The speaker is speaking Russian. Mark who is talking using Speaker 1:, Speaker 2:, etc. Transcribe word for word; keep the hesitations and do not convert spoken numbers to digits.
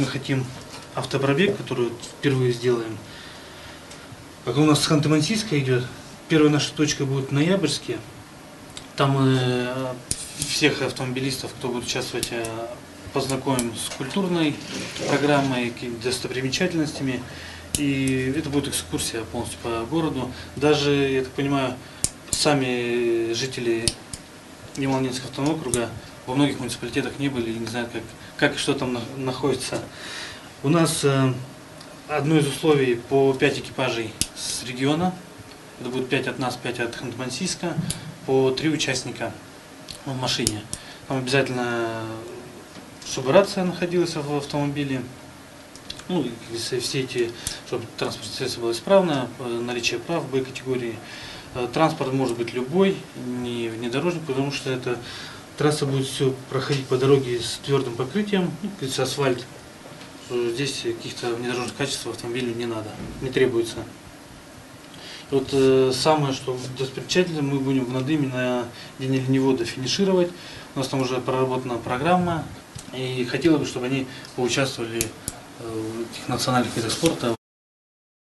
Speaker 1: мы хотим автопробег, который вот впервые сделаем. Как у нас с Ханты-Мансийска идет, первая наша точка будет в Ноябрьске. Там э, всех автомобилистов, кто будет участвовать, э, познакомим с культурной программой, какими-то достопримечательностями. И это будет экскурсия полностью по городу. Даже, я так понимаю, сами жители Ямало-Ненецкого автономного округа во многих муниципалитетах не были и не знают, как, как и что там на, находится. У нас э, одно из условий по пять экипажей с региона. Это будет пять от нас, пять от Ханты-Мансийска, по три участника в машине. Там обязательно, чтобы рация находилась в автомобиле. Ну, все эти, чтобы транспортное средство было исправно, наличие прав Б категории. Транспорт может быть любой, не внедорожник, потому что эта трасса будет все проходить по дороге с твердым покрытием, ну, с асфальт. Здесь каких-то внедорожных качеств автомобилю не надо, не требуется. И вот э, самое, что достопримечательно, мы будем в Надыме на День оленевода финишировать. У нас там уже проработана программа, и хотелось бы, чтобы они поучаствовали в этих национальных видах спорта.